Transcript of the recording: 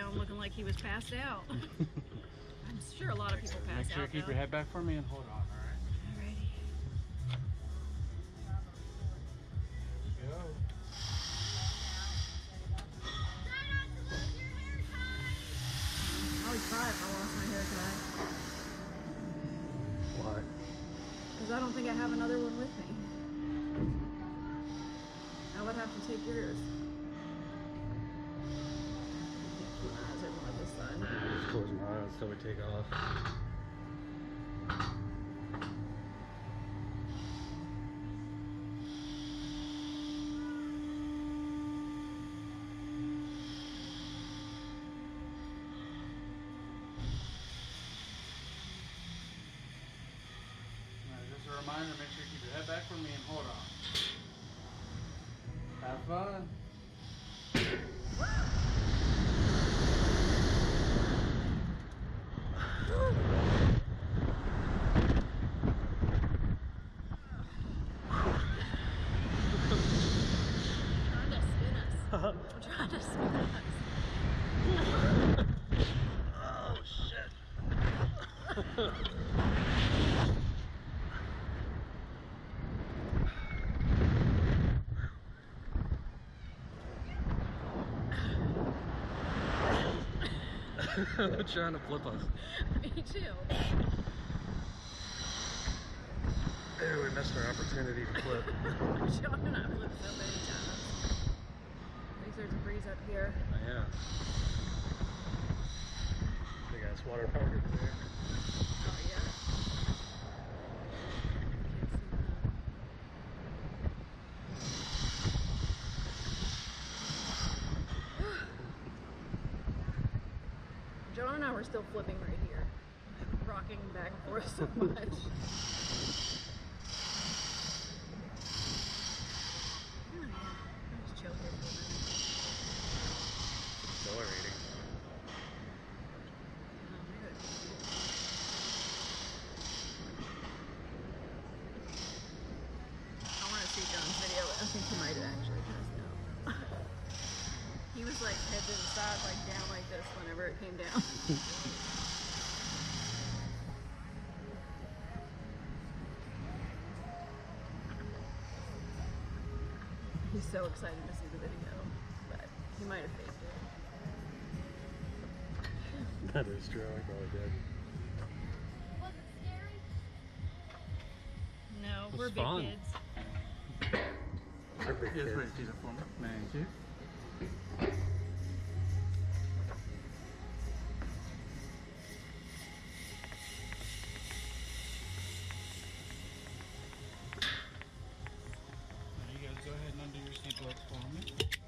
down looking like he was passed out. I'm sure a lot of people pass out. Make sure you keep your head back for me and hold on, all right? Alrighty. Go. I would cry if I lost my hair tie. Why? Because I don't think I have another one with me. I would have to take yours. Keep my eyes open on this side. Just close my eyes until we take off. Just a reminder, make sure you keep your head back for me and hold on. Have fun. I'm trying to spin us. Oh shit. They're trying to flip us. Me too. Hey, we missed our opportunity to flip. John and I flipped so many times. At least there's a breeze up here. Yeah. Big ass water park over there. Oh yeah. John and I were still flipping right here, rocking back and forth so much. Just chill here for a minute. Exhilarating. I want to see John's video. I think he might have actually passed out. He was like head to the side, like down like this whenever it came down. He's so excited to see the video, but he might have faked it. That is true, I probably did. Was it scary? No, It was we're big fun. kids. Yes, wait, these are for me. Thank you. Now you guys go ahead and undo your seatbelts for me.